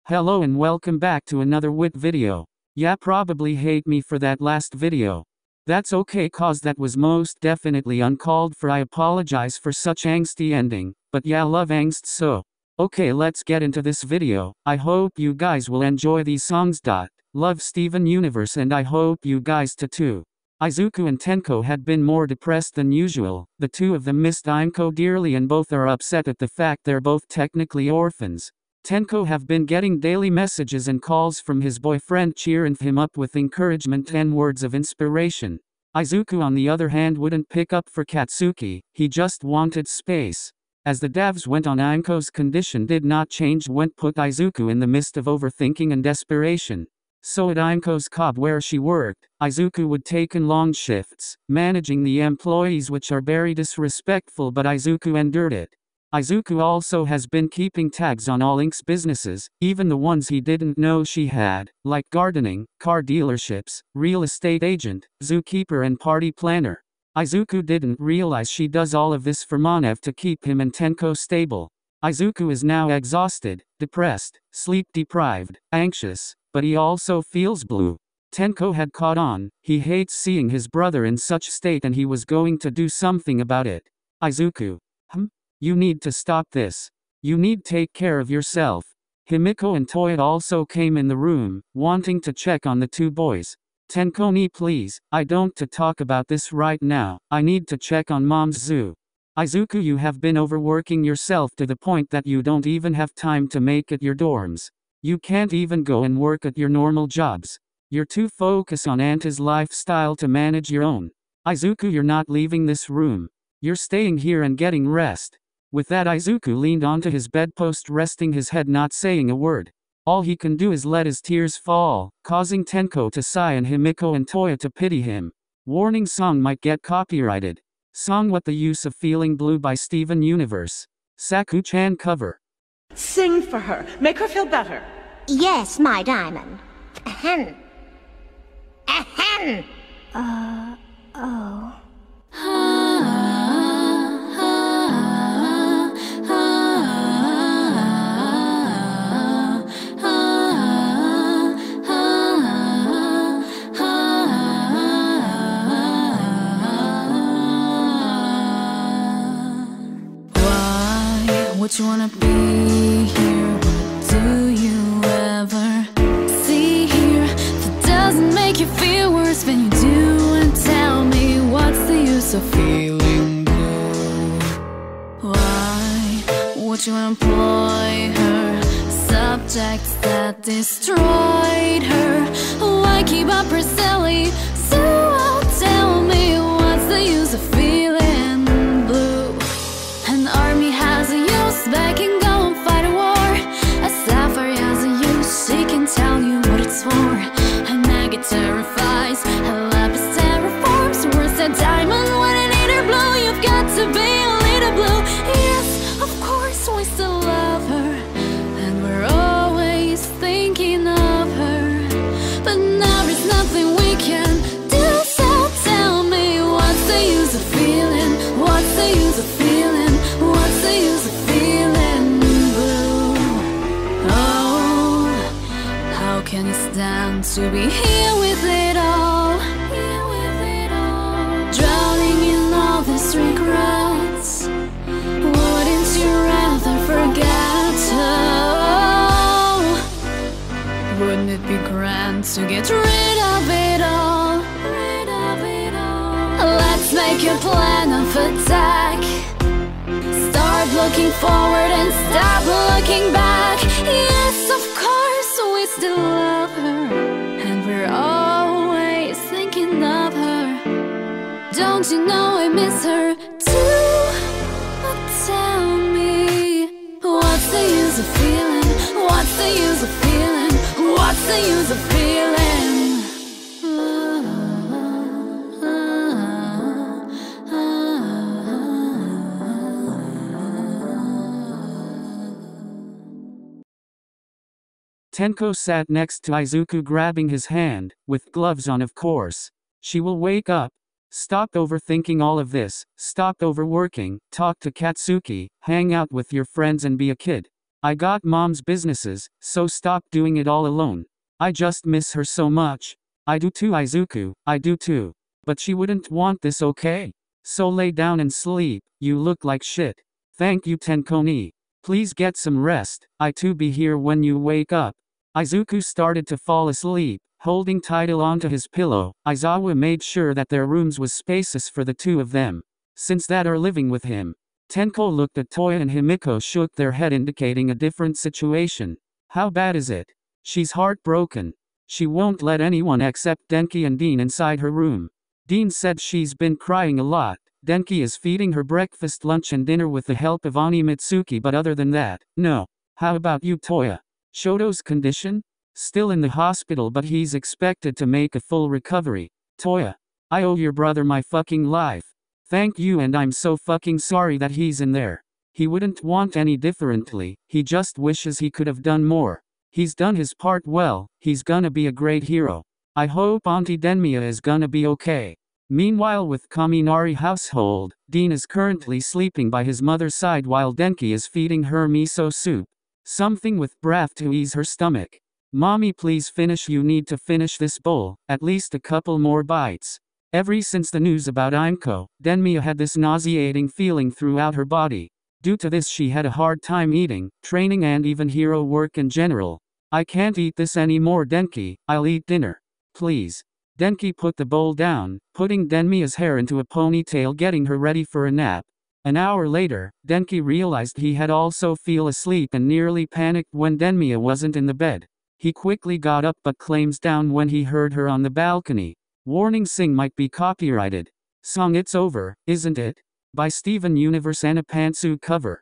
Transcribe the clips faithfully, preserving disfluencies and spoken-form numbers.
Hello and welcome back to another wit video. Ya probably hate me for that last video. That's okay cause that was most definitely uncalled for. I apologize for such angsty ending, but ya love angst so. Okay, let's get into this video. I hope you guys will enjoy these songs. Love Steven Universe and I hope you guys too too. Izuku and Tenko had been more depressed than usual. The two of them missed Imco dearly and both are upset at the fact they're both technically orphans. Tenko have been getting daily messages and calls from his boyfriend cheering him up with encouragement and words of inspiration. Izuku on the other hand wouldn't pick up for Katsuki, he just wanted space. As the devs went on, Imco's condition did not change when put Izuku in the midst of overthinking and desperation. So at Imco's cob where she worked, Izuku would take in long shifts, managing the employees which are very disrespectful, but Izuku endured it. Izuku also has been keeping tags on all Ink's businesses, even the ones he didn't know she had, like gardening, car dealerships, real estate agent, zookeeper and party planner. Izuku didn't realize she does all of this for Monev to keep him and Tenko stable. Izuku is now exhausted, depressed, sleep deprived, anxious, but he also feels blue. Tenko had caught on, he hates seeing his brother in such state and he was going to do something about it. Izuku. Hmm? You need to stop this. You need to take care of yourself. Himiko and Toya also came in the room, wanting to check on the two boys. Tenkoni, please, I don't to talk about this right now, I need to check on Mom's zoo. Izuku, you have been overworking yourself to the point that you don't even have time to make it your dorms. You can't even go and work at your normal jobs. You're too focused on Aunt's lifestyle to manage your own. Izuku, you're not leaving this room. You're staying here and getting rest. With that, Izuku leaned onto his bedpost, resting his head, not saying a word. All he can do is let his tears fall, causing Tenko to sigh and Himiko and Toya to pity him. Warning: song might get copyrighted. Song What the Use of Feeling Blue by Steven Universe. Saku-chan cover. Sing for her. Make her feel better. Yes, my diamond. Ahem. Ahem. Uh, oh. Would you wanna be here? What do you ever see here that doesn't make you feel worse than you do? And tell me, what's the use of feeling blue? Why would you employ her? Subjects that destroyed her. Why keep up her silly? So tell me, what's the use of feeling blue? An army has a back and go and fight a war. A sapphire has a use, she can tell you what it's for. A nugget terrifies, a lapis terraforms. Worse than diamond when it ain't her blue. You've got to be a little blue. Yes, of course we still love her, and we're always thinking of her. But now there's nothing we can do, so tell me, what's the use of feeling? What's the use of feeling? What's the use of feeling blue? Oh, how can you stand to be here with it all? Here with it all, drowning in all these regrets. Wouldn't you rather forget? Oh, wouldn't it be grand to get rid of it all? Rid of it all. Let's make a plan of attack. Start looking forward and stop looking back. Yes, of course we still love her, and we're always thinking of her. Don't you know I miss her too? But tell me, what's the use of feeling? What's the use of feeling? What's the use of feeling? Tenko sat next to Izuku, grabbing his hand, with gloves on of course. She will wake up. Stop overthinking all of this, stop overworking, talk to Katsuki, hang out with your friends and be a kid. I got mom's businesses, so stop doing it all alone. I just miss her so much. I do too, Izuku, I do too. But she wouldn't want this, okay? So lay down and sleep, you look like shit. Thank you, Tenkoni. Please get some rest, I too be here when you wake up. Izuku started to fall asleep, holding title onto his pillow. Aizawa made sure that their rooms was spacious for the two of them, since that are living with him. Tenko looked at Toya and Himiko shook their head indicating a different situation. How bad is it? She's heartbroken. She won't let anyone except Denki and Dean inside her room. Dean said she's been crying a lot. Denki is feeding her breakfast, lunch and dinner with the help of Ani Mitsuki, but other than that, no. How about you, Toya? Shoto's condition? Still in the hospital, but he's expected to make a full recovery. Toya, I owe your brother my fucking life. Thank you, and I'm so fucking sorry that he's in there. He wouldn't want any differently, he just wishes he could have done more. He's done his part well, he's gonna be a great hero. I hope Auntie Denmia is gonna be okay. Meanwhile, with Kaminari household, Dean is currently sleeping by his mother's side while Denki is feeding her miso soup. Something with broth to ease her stomach. Mommy, please finish, you need to finish this bowl, at least a couple more bites. Ever since the news about Imco, Denmia had this nauseating feeling throughout her body. Due to this she had a hard time eating, training and even hero work in general. I can't eat this anymore, Denki, I'll eat dinner. Please. Denki put the bowl down, putting Denmia's hair into a ponytail, getting her ready for a nap. An hour later, Denki realized he had also fell asleep and nearly panicked when Denmia wasn't in the bed. He quickly got up but claims down when he heard her on the balcony. Warning, sing might be copyrighted. Song It's Over, Isn't It? By Steven Universe and a Pantsu cover.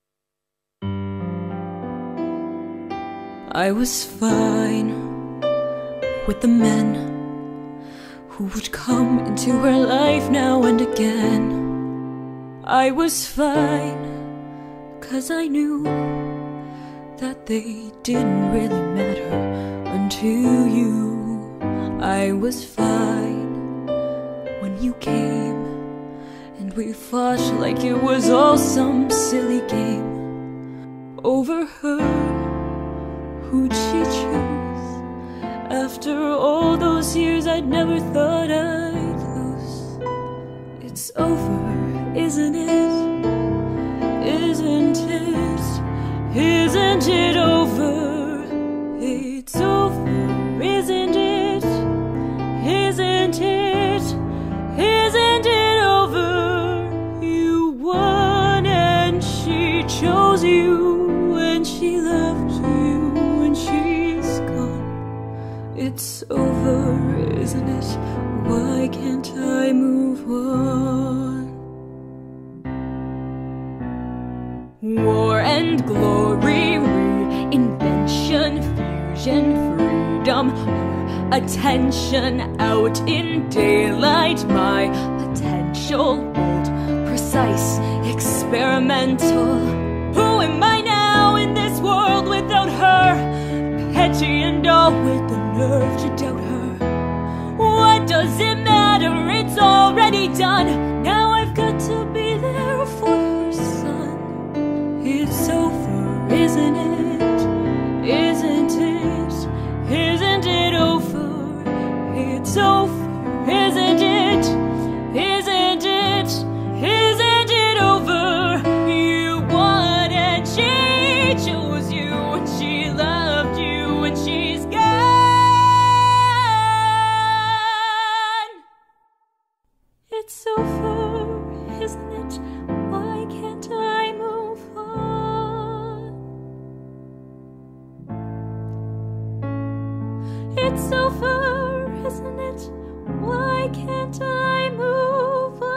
I was fine with the men who would come into her life now and again. I was fine, 'cause I knew that they didn't really matter unto you. I was fine when you came, and we fought like it was all some silly game. Over her, who'd she choose? After all those years I'd never thought I'd lose. It's over, isn't it? Isn't it? Isn't it over? It's over, isn't it? Isn't it? Isn't it over? You won and she chose you, and she loved you, and she's gone. It's over, isn't it? Why can't I move on? War and glory, reinvention, fusion, freedom, attention out in daylight, my potential, bold, precise, experimental. Who am I now in this world without her? Petty and all with the nerve to doubt her. What does it matter? It's already done. Now I've got to be there for her son. It's over, isn't it? Isn't it? Isn't it over? It's over, isn't it? Isn't it? Isn't it over? You won and she chose you, and she loved you, and she's gone. It's over, isn't it? Why can't I move on? It's over, isn't it? Why can't I move on?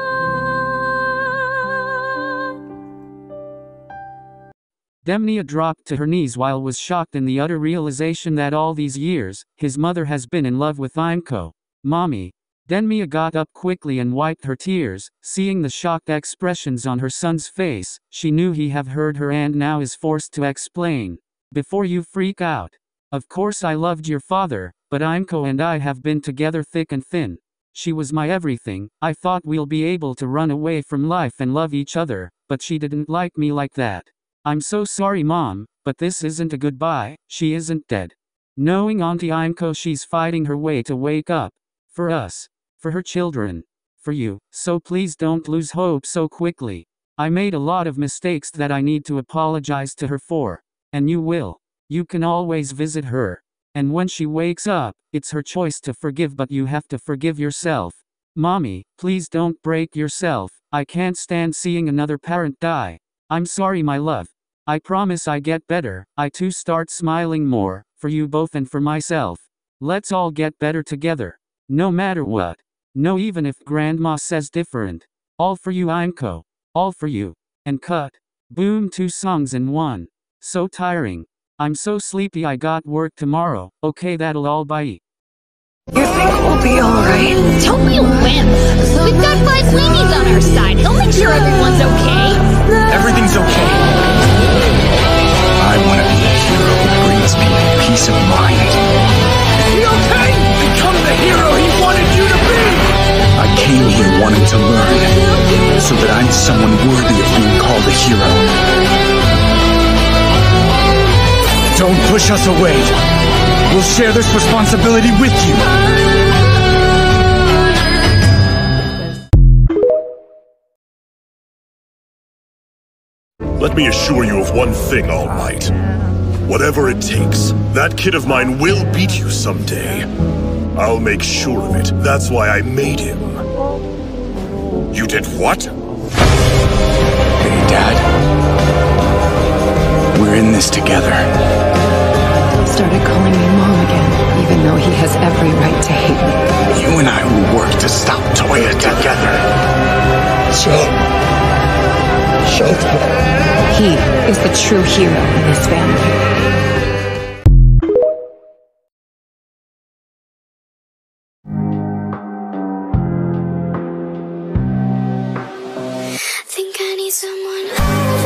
Denmia dropped to her knees while was shocked in the utter realization that all these years, his mother has been in love with Imco. Mommy. Denmia got up quickly and wiped her tears. Seeing the shocked expressions on her son's face, she knew he have heard her and now is forced to explain. Before you freak out. Of course I loved your father, but Imco and I have been together thick and thin. She was my everything. I thought we'll be able to run away from life and love each other, but she didn't like me like that. I'm so sorry, Mom, But this isn't a goodbye, she isn't dead. Knowing Auntie Imco, she's fighting her way to wake up. For us. For her children. For you. So please don't lose hope so quickly. I made a lot of mistakes that I need to apologize to her for. And you will. You can always visit her. And when she wakes up, it's her choice to forgive, but you have to forgive yourself. Mommy, please don't break yourself. I can't stand seeing another parent die. I'm sorry, my love. I promise I get better. I too start smiling more, for you both and for myself. Let's all get better together. No matter what. No, even if Grandma says different. All for you, Imco. All for you. And cut. Boom, two songs in one. So tiring. I'm so sleepy, I got work tomorrow. Okay, that'll all bye. You think we'll be alright? Don't be a wimp. We've got five weenies on our side. They'll make sure everyone's okay. Everything's okay. I want to be a hero who brings people peace of mind. Is he okay? Become the hero he wanted you to be! I came here wanting to learn, so that I'm someone worthy of being called a hero. Don't push us away. We'll share this responsibility with you. Let me assure you of one thing, All Might. Whatever it takes, that kid of mine will beat you someday. I'll make sure of it. That's why I made him. You did what? Hey, Dad. We're in this together. Started calling me Mom again, even though he has every right to hate me. You and I will work to stop Toya together. Show. Show. He is the true hero in this family. Think I need someone.